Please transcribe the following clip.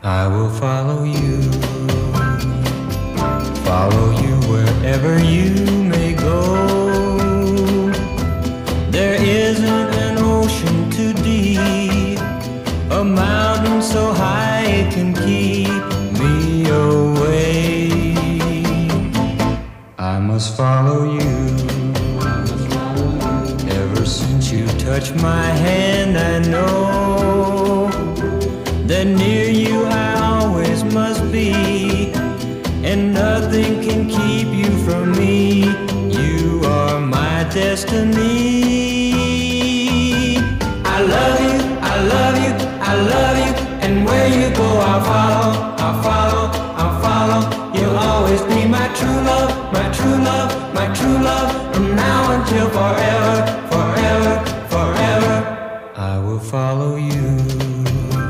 I will follow you wherever you may go. There isn't an ocean too deep, a mountain so high it can keep me away. I must follow you. Ever since you touched my hand, I know that near you I always must be, and nothing can keep you from me. You are my destiny. I love you, I love you, I love you, and where you go I'll follow, I'll follow, I'll follow. You'll always be my true love, my true love, my true love, from now until forever, forever, forever. I will follow